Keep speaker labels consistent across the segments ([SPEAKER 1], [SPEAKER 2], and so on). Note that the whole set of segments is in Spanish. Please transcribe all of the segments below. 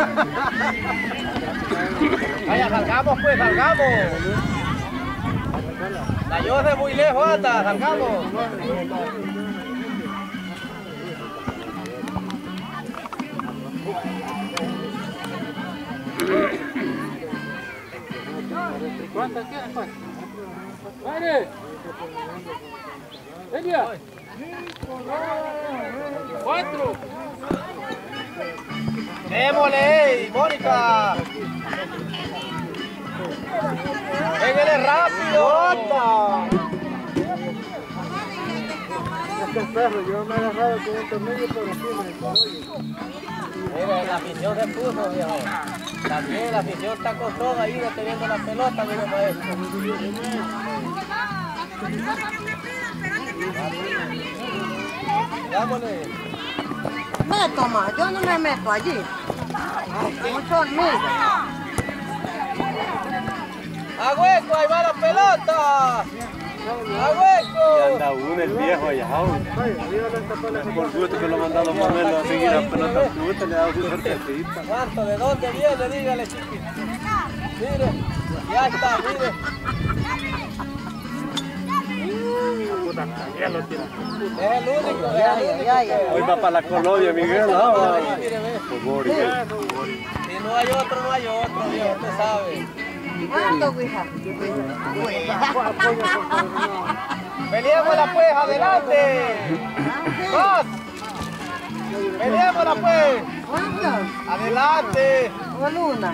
[SPEAKER 1] Vaya, salgamos pues, salgamos. La Jose muy lejos anda, salgamos.
[SPEAKER 2] ¿Cuántas quedan? ¡Vale! ¡Elia! 4.
[SPEAKER 1] ¡Démosle, Mónica! ¡Pégale rápido!
[SPEAKER 3] Es que el perro, yo me he agarrado con un tornillo, pero sí me desarrollo.
[SPEAKER 1] Mira, la afición se puso, viejo. También la afición está con todo ahí deteniendo la pelota, mire, maestro. Dámosle.
[SPEAKER 4] Meto más, yo no me meto allí. Mucho hormiga.
[SPEAKER 1] ¡A hueco! ¡Ahí va la pelota! ¡A hueco!
[SPEAKER 5] Y anda uno, el viejo allá. Por gusto que lo ha mandado más o menos a seguir la pelota. Puta, le ha dado su suertecita.
[SPEAKER 1] ¿Cuánto? ¿De dónde viene? Dígale, chiquito. Mire, ya está, mire. Es el único,
[SPEAKER 5] Hoy va para la colonia, Miguel.
[SPEAKER 1] Si no hay otro, Dios, usted sabe.
[SPEAKER 4] ¿Cuánto, guija?
[SPEAKER 1] Peleémosla pues, adelante. ¡Más! Peleémosla pues.
[SPEAKER 4] ¿Cuánto?
[SPEAKER 1] Adelante.
[SPEAKER 4] Una.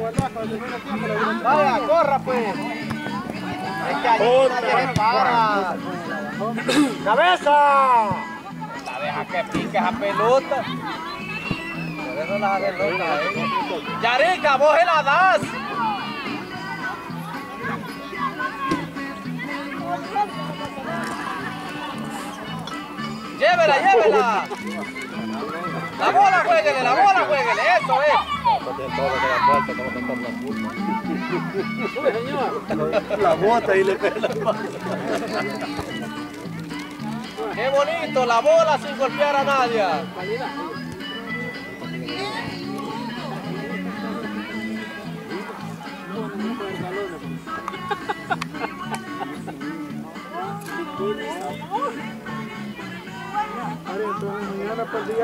[SPEAKER 1] Vaya, corra pues. Es que allí nadie se para. ¡Cabeza! La deja que pique esa pelota. Por eso las hace locas, Yarica, vos se la das. Llévela, llévela. La bola, jueguele, eso es.
[SPEAKER 5] La bota y le pega la mano.
[SPEAKER 1] Qué bonito, la bola sin golpear a nadie.
[SPEAKER 3] Mañana por día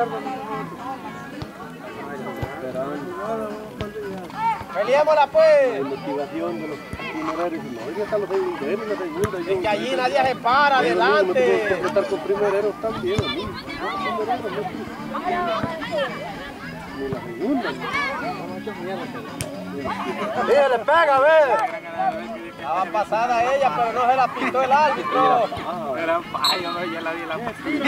[SPEAKER 1] Peleémosla pues.
[SPEAKER 5] La motivación de los primereros. No, hoy están los segunderos en la segunda.
[SPEAKER 1] Es que allí nadie se para, adelante.
[SPEAKER 5] Tengo que apretar con primereros también, a mí. Ni la segunda.
[SPEAKER 1] Le pega, a ver. Estaba pasada ella, pero no se la pintó el árbitro.
[SPEAKER 2] Era fallo, ya la vi la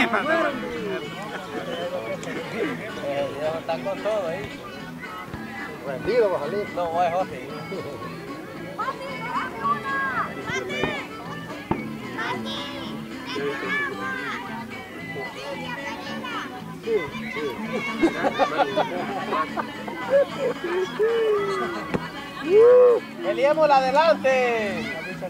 [SPEAKER 1] Ellos están con todo ahí.
[SPEAKER 3] rendido va a salir.
[SPEAKER 1] No, es José. Peleémosla adelante.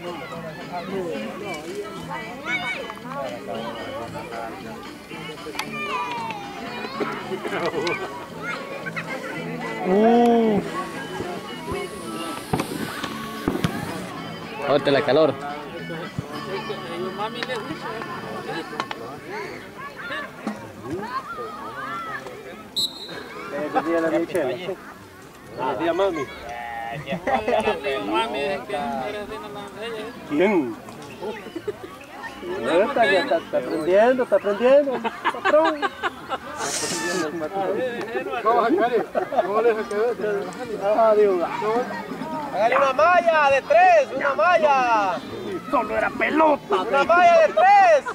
[SPEAKER 6] Ahorita la calor.
[SPEAKER 5] ¿Qué día la Michelle? ¿Qué día mami? ¿Quién? Está aprendiendo, patrón.
[SPEAKER 3] ¿Cómo le quedó?
[SPEAKER 5] Ah, Dios.
[SPEAKER 1] Hágale una malla de 3, una malla.
[SPEAKER 5] Solo era pelota.
[SPEAKER 1] Una malla de 3.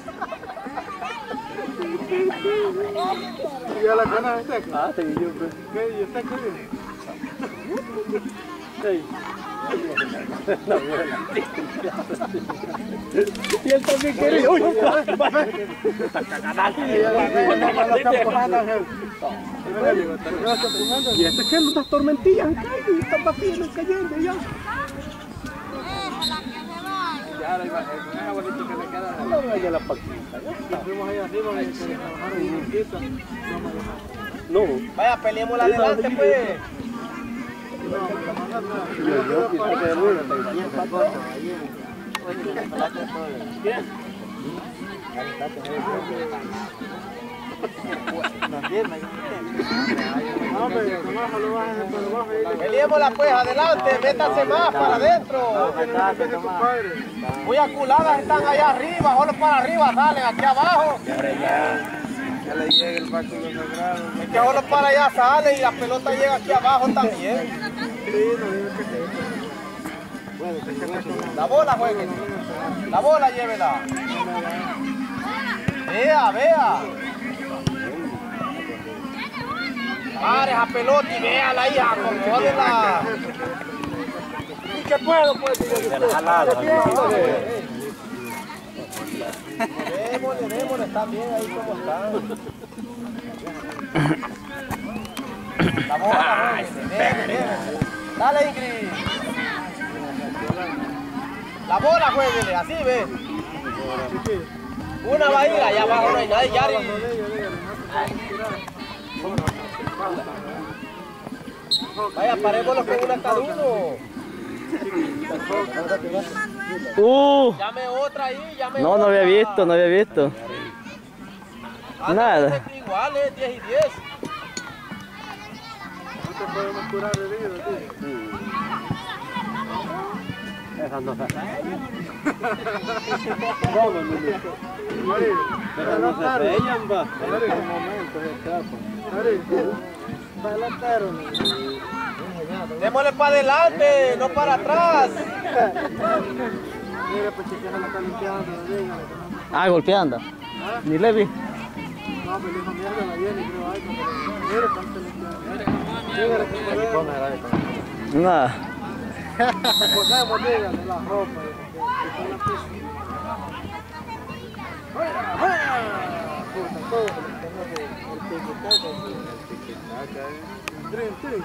[SPEAKER 3] ¿Y a la cana está aquí?
[SPEAKER 5] Ah, sí, yo creo.
[SPEAKER 3] ¿Qué? ¿Y está aquí?
[SPEAKER 5] Sí. La abuela. Y él también quería. ¡Uy! Está cagada. Y este es que las tormentillas caen, están vacías, cayendo ya.
[SPEAKER 2] Ya, esa bolita que le queda.
[SPEAKER 5] No vaya la paquita.
[SPEAKER 3] Fuimos ahí arriba y trabajaron un poquito.
[SPEAKER 5] No.
[SPEAKER 1] Vaya, peleémosla adelante pues.
[SPEAKER 5] Yo quise que el uno
[SPEAKER 1] Peleémosla pues, adelante, métanse más para adentro. Muy aculadas están allá arriba, solo para arriba salen, aquí abajo.
[SPEAKER 3] Ya le llega el Paco de los Sagrados.
[SPEAKER 1] Es que solo para allá salen y la pelota llega aquí abajo también.
[SPEAKER 3] Sí, no digo que sí. Bueno, se queda con
[SPEAKER 1] La bola jueguen. La bola llévela. Vea, vea. Pare esa pelota y véala, hija, acomódela.
[SPEAKER 3] ¿Y qué puedo, pues?
[SPEAKER 1] Démosle, están bien ahí como están. La bola, jueguele. Dale, Ingrid. La bola, jueguele, así ve. Una va a ir, allá abajo no hay nadie, Yari. Vaya, parémoslo con una cada uno. Llame otra ahí, llame
[SPEAKER 6] No,
[SPEAKER 1] otra.
[SPEAKER 6] no había visto, no había visto. Nada.
[SPEAKER 1] Igual, 10 y 10.
[SPEAKER 3] No podemos curar heridos, tío.
[SPEAKER 5] Esa no se
[SPEAKER 3] Mari,
[SPEAKER 5] no se pellan, va.
[SPEAKER 3] Mari, un momento, se escapa. Mari, pelotero.
[SPEAKER 1] Démosle para adelante, no para atrás.
[SPEAKER 3] Mira, pues chiquera la está limpiando, dígale.
[SPEAKER 6] Ah, golpeando. Ni le vi.
[SPEAKER 3] No, pues le dijo mierda la viene, creo, ay, mira, cuánto limpiando. Dígale que podemos.
[SPEAKER 6] Nada.
[SPEAKER 3] Podemos, dígale, la ropa. Que está en la pista. ¡Fuera, fuera! Puta, todo el tiquitaca, el trin.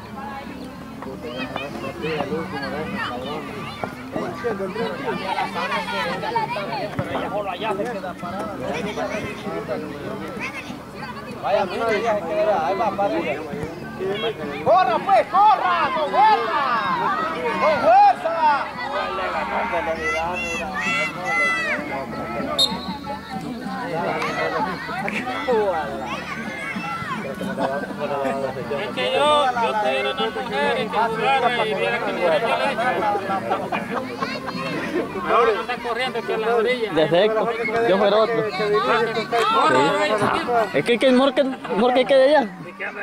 [SPEAKER 1] Vaya, mira, ya se quedará. Ahí va, para arriba. ¡Corra, pues! ¡Corra! ¡Con fuerza! ¡Con fuerza!
[SPEAKER 2] Es que yo tuviera una mujer y que jugara y viera que mujer yo le echo. Ahora anda corriendo que en la orilla.
[SPEAKER 6] De seco. Yo fuera otro. Es que el mejor que quede allá.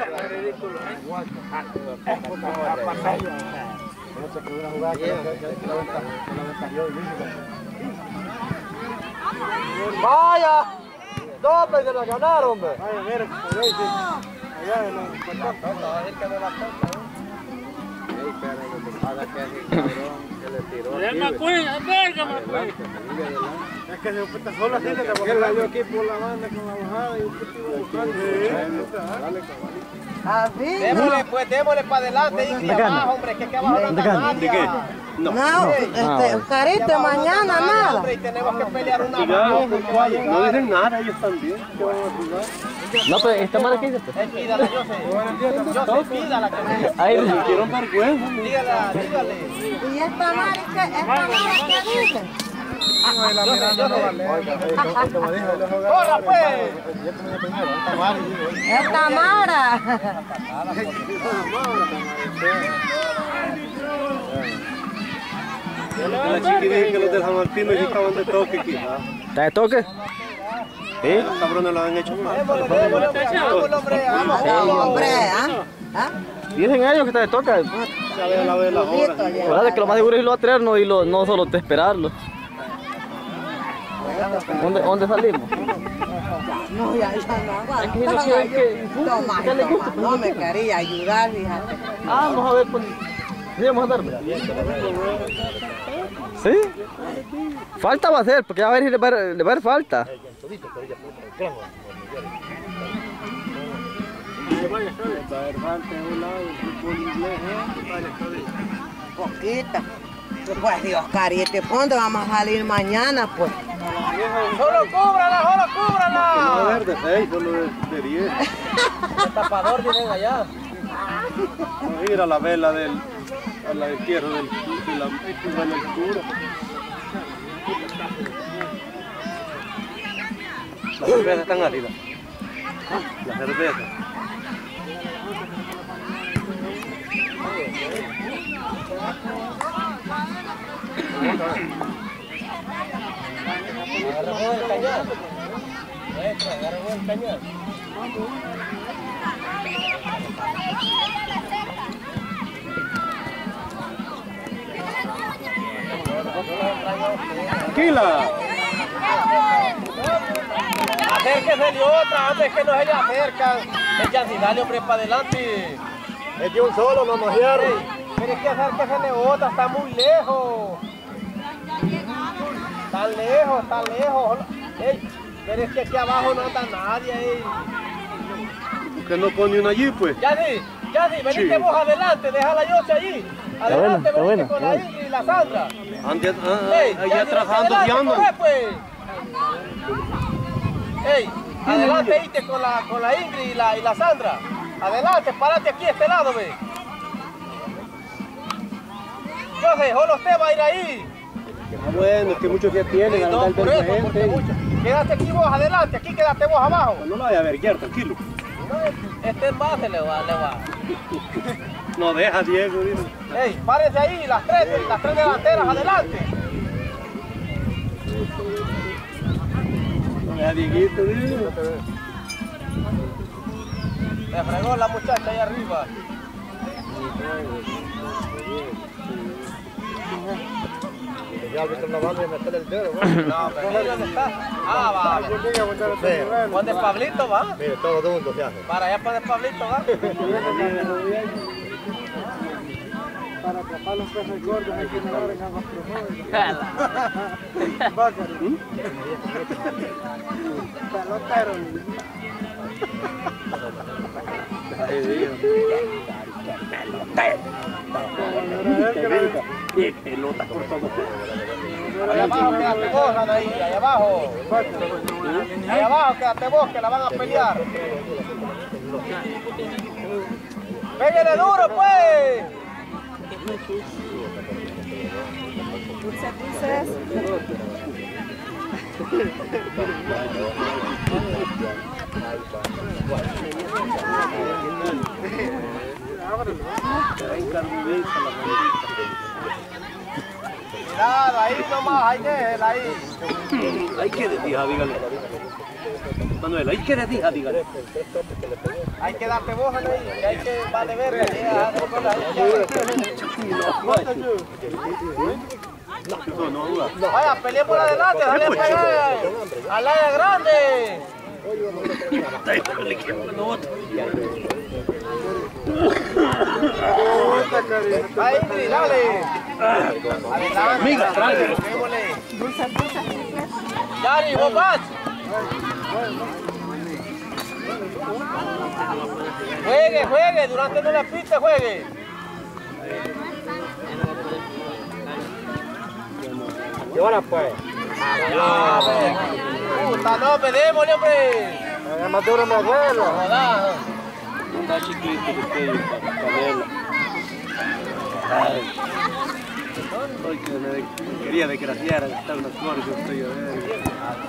[SPEAKER 1] ¡Vaya! ¡Doble que la ganaron, hombre!
[SPEAKER 3] Vaya, mira, allá en la
[SPEAKER 2] Él McQueen, verga McQueen.
[SPEAKER 3] es que se puta sola así que te yo aquí por la banda con la bajada y usted estuvo buscando.
[SPEAKER 4] Así.
[SPEAKER 1] Démosle para adelante, Ingrid, abajo, hombre, que aquí abajo no anda nadie.
[SPEAKER 4] No, Carito, mañana nada.
[SPEAKER 1] Hombre, y tenemos que pelear una
[SPEAKER 5] Ya,
[SPEAKER 1] más.
[SPEAKER 5] no dicen nada ellos también. ¿Qué van a jugar?
[SPEAKER 6] No, pero esta madre que dice.
[SPEAKER 1] Pídala, yo sé, pídala.
[SPEAKER 6] Ahí
[SPEAKER 5] Hicieron vergüenza.
[SPEAKER 1] Dígale.
[SPEAKER 4] ¿Y esta madre qué dice?
[SPEAKER 1] ¡Corra, pues!
[SPEAKER 4] Es Tamara.
[SPEAKER 5] La chiqui dice que los de San Martín no estaban de toque aquí.
[SPEAKER 6] ¿Está de toque? ¿Sí?
[SPEAKER 5] Los cabrones lo han hecho mal.
[SPEAKER 1] Démosle, hombre, vamos.
[SPEAKER 4] Hombre, ¿ah?
[SPEAKER 6] Dicen ellos que está de toque.
[SPEAKER 5] Ya ve la vela ahora.
[SPEAKER 6] Verdad que lo más seguro es irlo a traernos y no solo te esperarlo. ¿Dónde salimos?
[SPEAKER 4] No, ya no
[SPEAKER 6] Es que no quieren que...
[SPEAKER 4] Toma,
[SPEAKER 6] ¿Qué le gusta?
[SPEAKER 4] no me quería ayudar, fíjate.
[SPEAKER 6] Ah, vamos a ver, pues... ¿Sí vamos a dar? ¿Sí? Falta va a ser, porque a ver si le va a dar falta.
[SPEAKER 4] Poquita. Pues Dios, Carite, ¿dónde vamos a salir mañana, pues?
[SPEAKER 1] ¡Solo cúbrala!
[SPEAKER 5] No, de 6, solo de 10.
[SPEAKER 1] El tapador viene allá.
[SPEAKER 5] Ir a la vela del entierro de la cura. La cerveza están arriba. La cerveza.
[SPEAKER 1] Agarró el cañón. Agarró el cañón.
[SPEAKER 5] Tranquila.
[SPEAKER 1] Acérquese otra, antes que no se le acercan. Échanse, dale hombre para adelante.
[SPEAKER 3] Es de un solo, no nos hierro.
[SPEAKER 1] Pero es que acérquese otra, está muy lejos. Tan lejos. Ey, pero es que aquí abajo no anda nadie. Ey.
[SPEAKER 5] Que no pone una allí, pues.
[SPEAKER 1] Ya sí, venite vos adelante, deja la Yoshi allí. Adelante, venite con la Ingrid y la Sandra.
[SPEAKER 5] Allá atrás ando guiando.
[SPEAKER 1] Pues. Ey, adelante, íte con la Ingrid y la Sandra. Adelante, párate aquí a este lado, ve. Yoshi, solo usted va a ir ahí.
[SPEAKER 5] Bueno, es que muchos ya tienen.
[SPEAKER 1] No, por eso, porque mucho. Quédate aquí vos adelante, aquí quédate vos abajo.
[SPEAKER 5] No la vaya a ver, tranquilo.
[SPEAKER 1] No, este más se le va.
[SPEAKER 5] No deja, Diego.
[SPEAKER 1] Ey, párense ahí, las tres delanteras, adelante.
[SPEAKER 5] No deja, Dieguito, Diego.
[SPEAKER 1] Me fregó la muchacha ahí arriba.
[SPEAKER 3] Ya viste la banda y meter el dedo,
[SPEAKER 1] No, pero mira dónde está. Ah, va. ¿Dónde Pablito va?
[SPEAKER 3] Mire, todo mundo se hace.
[SPEAKER 1] Para allá para Pablito va.
[SPEAKER 3] Para atrapar los peces gordos hay que nadar en aguas profundas. Bácaro. Pelotero.
[SPEAKER 5] Qué pelota por todo.
[SPEAKER 1] Allá abajo quédate vos, Anaí, allá abajo. Allá abajo quédate vos, que la van a pelear. ¡Pégale duro, pues! Cuidado, ahí nomás, ahí déjela ahí.
[SPEAKER 5] Hay que decir, dígale. Manuel, hay que decir, dígale.
[SPEAKER 1] Hay que darte vos, Anaí, que hay que vale verga. Vaya, peleé por adelante, dale a pegar al área grande. Ahí, Ingrid, dale. Adelante.
[SPEAKER 5] Miga, tranquilo.
[SPEAKER 1] Yari, vos vas. Juegue, durante no la pista, juegue.
[SPEAKER 3] ¿Qué hora pues?
[SPEAKER 1] Puta, no, démosle, hombre.
[SPEAKER 3] Más duro mi abuelo.
[SPEAKER 1] Joda.
[SPEAKER 5] Está chiquito que estoy, Canela. Ay, que me quería desgraciar, estar unas flores, yo estoy a ver.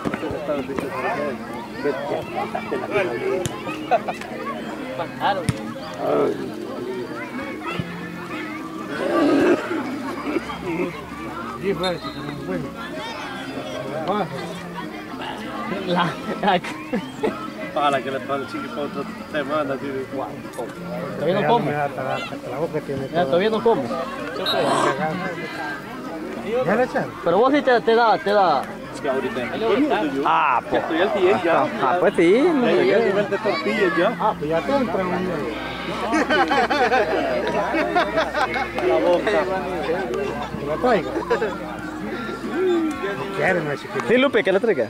[SPEAKER 5] Para que le pase el chiqui para otra semana, tío.
[SPEAKER 6] Todavía no como. Todavía no como.
[SPEAKER 3] ¿Ya le echan?
[SPEAKER 6] Pero vos sí te da.
[SPEAKER 5] Es que ahorita
[SPEAKER 6] Ah, pues.
[SPEAKER 5] estoy al 10 ya.
[SPEAKER 6] Ah, pues sí. No
[SPEAKER 5] Ya
[SPEAKER 6] sé
[SPEAKER 5] llegué al
[SPEAKER 6] qué.
[SPEAKER 5] nivel de tortillas ya.
[SPEAKER 3] Ah, pues ya te entra un
[SPEAKER 5] La boca.
[SPEAKER 3] ¿Que lo traiga? ¿Quiere, no es chiquito?
[SPEAKER 6] Sí, Lupe, que la traiga.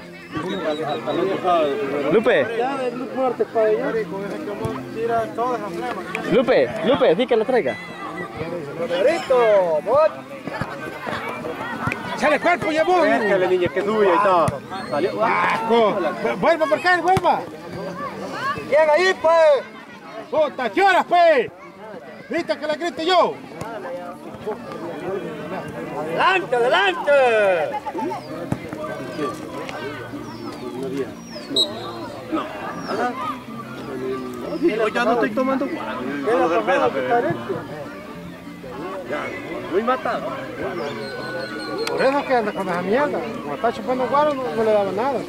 [SPEAKER 6] Lupe,
[SPEAKER 3] Ya, es muy fuerte para allá. Con ese camón tira todas las flemas.
[SPEAKER 6] Lupe, sí que la traiga.
[SPEAKER 1] Roderito, vos.
[SPEAKER 3] ¡Sale cuerpo, ya voy!
[SPEAKER 5] Déjale, niña, que sube, ahí está. Salió.
[SPEAKER 3] ¡Vuelva por acá, vuelva!
[SPEAKER 1] Llega ahí, pues.
[SPEAKER 3] ¡Puta, qué horas, pues! ¿Viste que le grite yo?
[SPEAKER 1] ¡Adelante, adelante!
[SPEAKER 5] No, yo no estoy tomando cerveza, muy matado.
[SPEAKER 3] Por eso que anda con esa mierda. Como está chupando guaro no le daba nada.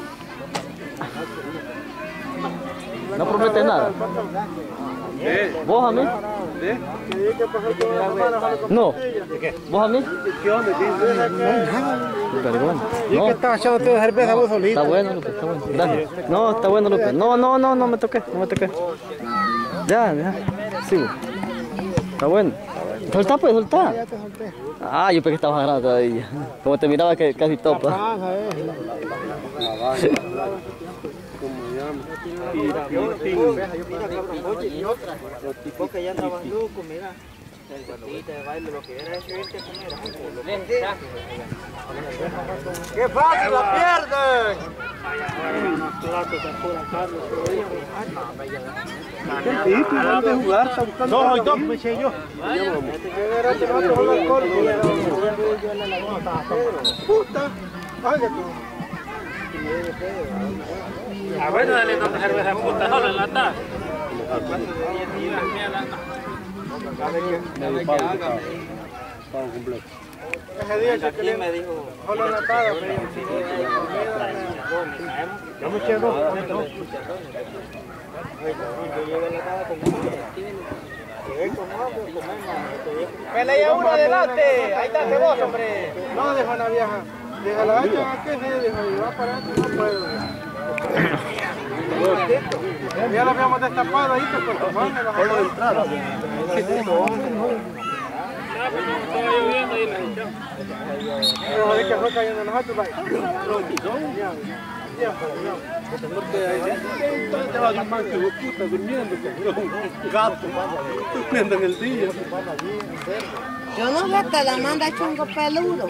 [SPEAKER 6] No prometes nada. ¿Vos a mí? No. ¿Vos a mí?
[SPEAKER 5] ¿Qué onda?
[SPEAKER 6] Perdón.
[SPEAKER 3] ¿Y que estaba echando toda cerveza vos solito?
[SPEAKER 6] Está bueno, Lupe, está bueno. Dale. No, está bueno, Lupe. No me toqué, no me toqué. Ya. Sigo. Está bueno. Soltá, pues, soltá.
[SPEAKER 3] Ya te solté.
[SPEAKER 6] Ah, yo pensé que estabas agarrado todavía. Como te miraba que casi topa.
[SPEAKER 3] Panja,
[SPEAKER 1] Porque ya andabas loco, mira. El gatito de baile, lo que era ese irte a comer. ¡Qué fácil la pierden!
[SPEAKER 5] ¿Dónde jugar? Está buscando.
[SPEAKER 3] No, yo me eché yo. Puta.
[SPEAKER 2] A ver, dale dos cervezas putas solo en la taza.
[SPEAKER 3] Ese día que me dijo, solo en la paga, pero yo me eché dos.
[SPEAKER 1] ¡Pelea uno adelante! ¡Ahí está vos, hombre!
[SPEAKER 3] No, deja la vieja. Deja la vieja, ¿qué se dijo? Y va para adentro, no puedo. Ya lo habíamos destapado ahí, pero tomarme la
[SPEAKER 5] Solo de entrada.
[SPEAKER 2] Estaba lloviendo y la echamos.
[SPEAKER 3] Pero de que fue cayendo nosotros,
[SPEAKER 5] Te va a dar más que vos, puta, durmiendo, cabrón. Gato, durmiendo en el día.
[SPEAKER 4] Yo no veo que la manda chungo peludo.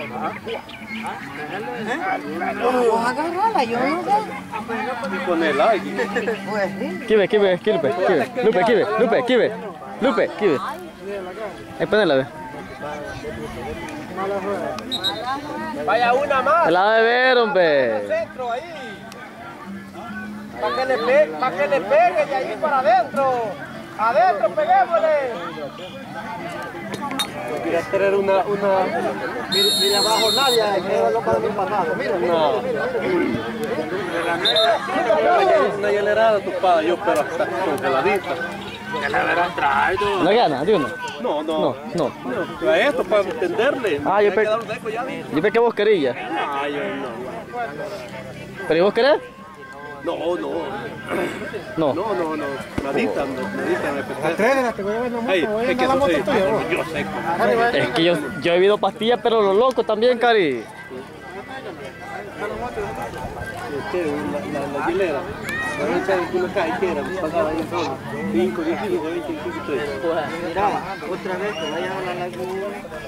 [SPEAKER 4] Vamos a agarrarla, yo no veo.
[SPEAKER 5] Con el aire.
[SPEAKER 4] Pues sí.
[SPEAKER 6] Kibe, Lupe. Ponela, ve.
[SPEAKER 1] Vaya una más.
[SPEAKER 6] La de ver, hombre.
[SPEAKER 1] Centro ahí. Para que le pegue de ahí para adentro. Adentro, peguémosle.
[SPEAKER 5] Quería tener una
[SPEAKER 1] Mira abajo nadie, que es lo para mi pasado. Mira,
[SPEAKER 5] una hielerada tupada, yo, pero hasta congeladita.
[SPEAKER 2] Que la habrán traído.
[SPEAKER 6] ¿No gana? ¿De uno?
[SPEAKER 5] No. A esto para entenderle.
[SPEAKER 6] Ah, yo pensé que vos querías.
[SPEAKER 5] Ah, yo no.
[SPEAKER 6] ¿Pero y vos querés?
[SPEAKER 5] No.
[SPEAKER 6] No.
[SPEAKER 5] Nadita me pesé.
[SPEAKER 3] Tres, te voy a ver la moto,
[SPEAKER 5] Ay,
[SPEAKER 3] voy a
[SPEAKER 5] es que
[SPEAKER 3] andar la
[SPEAKER 5] eso
[SPEAKER 3] moto
[SPEAKER 5] sí,
[SPEAKER 3] tuya, vos.
[SPEAKER 5] yo sé.
[SPEAKER 6] Es que yo he bebido pastillas, pero lo loco también, Cari.
[SPEAKER 5] La hilera. La rancha de una cajera, me pagaba ahí solo. 5, 10 kilos, 20 kilos.
[SPEAKER 1] Mira, otra vez que vayan a la laguna.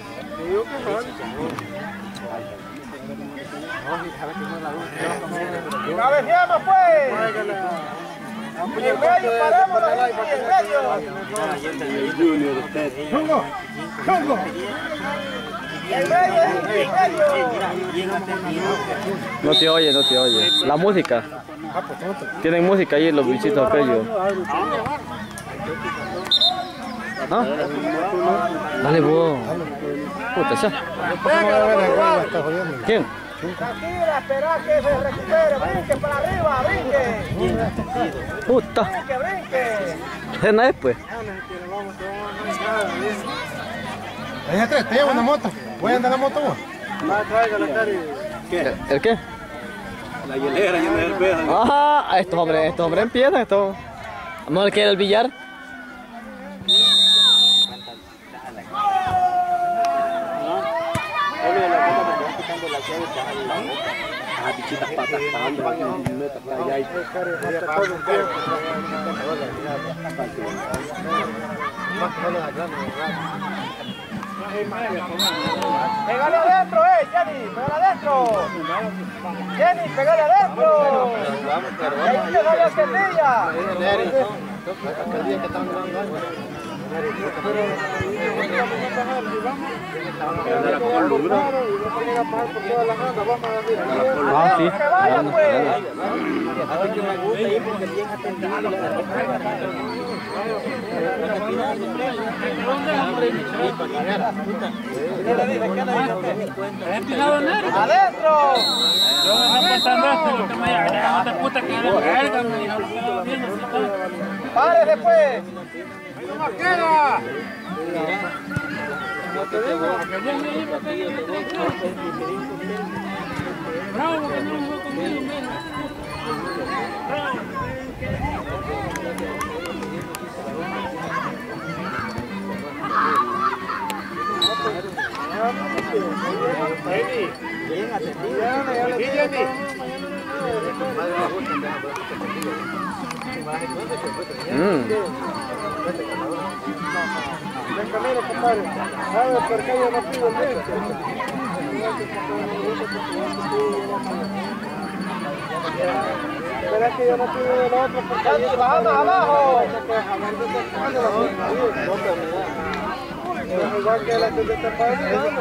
[SPEAKER 1] ¡Una vez llama, pues! En medio, parémonos ahí, en medio.
[SPEAKER 5] El Junior, usted.
[SPEAKER 3] ¡Chungo!
[SPEAKER 1] En medio.
[SPEAKER 6] No te oye. La música. Tienen música ahí los bichitos aquellos. ¿Ah? Dale vos. Puta, ya. ¿Quién?
[SPEAKER 1] Tranquila, espera que se recupere. Brinque para arriba, brinque.
[SPEAKER 6] Puta.
[SPEAKER 1] Brinque.
[SPEAKER 6] Cena después.
[SPEAKER 3] Ahí tres, te llevo una moto. Voy a andar la moto vos.
[SPEAKER 5] ¿Qué?
[SPEAKER 6] ¿El qué?
[SPEAKER 5] La hielera llena de cerveza.
[SPEAKER 6] Ah, estos hombres empiezan, estos. Vamos a ver qué era el billar.
[SPEAKER 5] Ah, bichitas patas, allá y
[SPEAKER 1] Pégale adentro, Jenny, pégale adentro. Jenny, pégale adentro. Ahí te sale la cerilla.
[SPEAKER 6] Ah, sí.
[SPEAKER 1] ¡Que vaya, pues! ¡Adentro!
[SPEAKER 2] Yo me estoy contando esto, lo que me llama, otra puta que de verga, me dijo,
[SPEAKER 1] ¡Pare después!
[SPEAKER 2] ¡No más queda! Bravo, que no me voy conmigo,
[SPEAKER 3] Ven camino, compadre. ¿Sabes por qué yo no pido el leche? Pero es que yo no pido del otro porque...
[SPEAKER 1] ¡Bajamos abajo!
[SPEAKER 3] Es igual que la que yo te pago.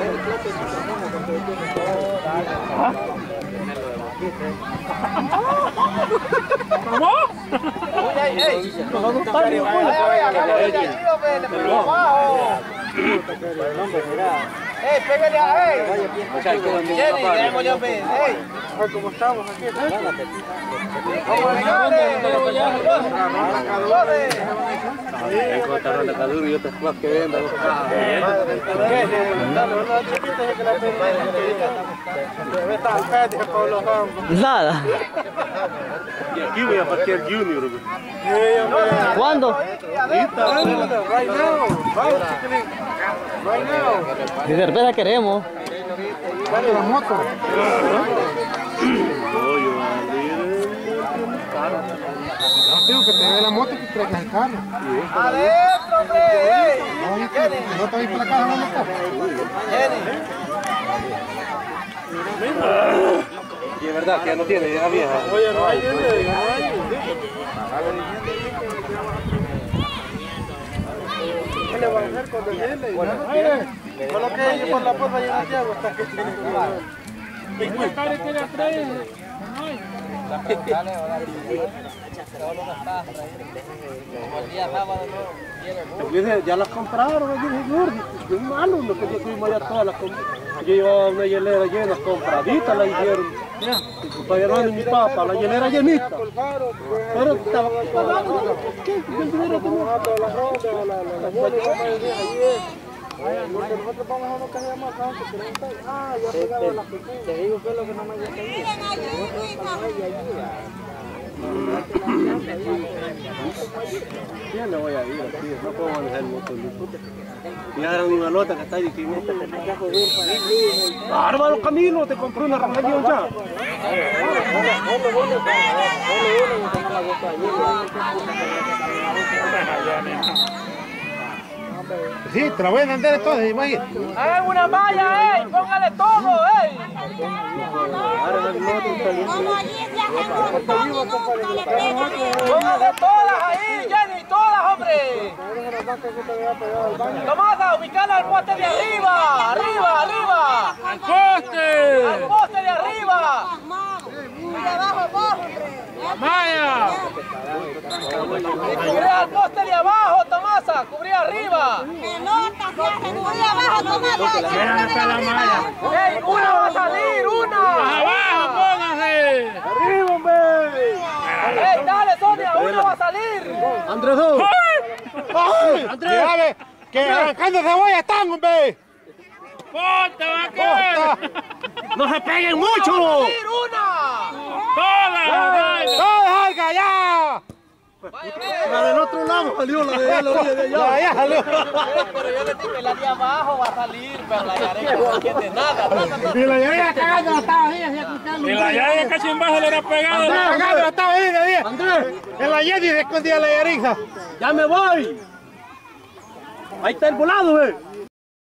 [SPEAKER 2] ¿Cómo?
[SPEAKER 1] Pégale a Jenny, démosle un beso.
[SPEAKER 3] ¿Cómo estamos aquí?
[SPEAKER 5] Encontraron la cadura y otras cosas que venden.
[SPEAKER 6] Nada.
[SPEAKER 5] Y aquí voy a parquear Junior.
[SPEAKER 6] ¿Cuándo?
[SPEAKER 3] Right now. Vamos, chiquilín. Right now.
[SPEAKER 6] Si cerveza queremos.
[SPEAKER 3] Dale la moto. No, tengo que te dé la moto y que traigas el carro.
[SPEAKER 1] ¡Adentro, hombre!
[SPEAKER 3] ¿No te voy para la casa? ¿Dónde está?
[SPEAKER 5] Y es verdad que ya no tiene, ya vieja.
[SPEAKER 3] Oye, no hay gente, no hay. ¿Qué le va a hacer cuando viene? Solo que ellos por la puerta de Santiago hasta que tiene que llevar.
[SPEAKER 2] ¿Qué cara que le trae?
[SPEAKER 5] Ya las compraron, es malo, lo que yo fuimos allá todas las compraron. Yo llevaba una hielera llena, compradita la hicieron. Para mi hermano y mi papá, la hielera llenita. Pero estaba pagando. ¿Qué? El dinero que no.
[SPEAKER 3] Porque nosotros vamos a una caja de más antes, pero ya pegaba la pequeña. Te digo que es lo que no me había caído.
[SPEAKER 5] Ya no voy a ir aquí, no puedo manejar el motor. Y ahora una nota que está ahí que ¡Bárbaro Camilo! Te compré una reunión ya.
[SPEAKER 3] Sí, te la voy a vender entonces, imagínate.
[SPEAKER 1] ¡Hagan una malla, póngale todo, ¡Póngale todas ahí, Jenny, todas, hombre! Tomasa, ubicarla al poste de arriba, arriba.
[SPEAKER 2] ¡Al poste!
[SPEAKER 1] ¡Al poste de arriba!
[SPEAKER 2] ¡Maya!
[SPEAKER 1] Cubre al poste de abajo, Tomasa, cubre arriba.
[SPEAKER 2] Mira acá la malla.
[SPEAKER 1] ¡Ey, una va a salir, una!
[SPEAKER 2] ¡Abajo, póngase!
[SPEAKER 3] ¡Arriba, hombre!
[SPEAKER 1] ¡Ey, dale, Sonia, una va a salir!
[SPEAKER 5] ¡Andrés dos!
[SPEAKER 3] ¡Ay! ¡Andrés! ¡Que arrancando cebolla están, hombre!
[SPEAKER 2] ¡Ponte, vaquero!
[SPEAKER 5] ¡No se peguen mucho!
[SPEAKER 1] ¡Va a salir una!
[SPEAKER 2] ¡Todas!
[SPEAKER 3] ¡Todos, Olga, ya!
[SPEAKER 5] La del otro lado salió, la de allá.
[SPEAKER 3] Ya salió.
[SPEAKER 1] Pero yo le dije que la de abajo va a salir, pero la yareca no entiende nada.
[SPEAKER 3] Y la llave cagando estaba ahí, así escuchando.
[SPEAKER 2] Y la llave casi en bajo le era pegado.
[SPEAKER 3] Cagando estaba ahí,
[SPEAKER 5] Andrés,
[SPEAKER 3] en la Jenny se escondía la yarija.
[SPEAKER 5] ya me voy. Ahí está el volado,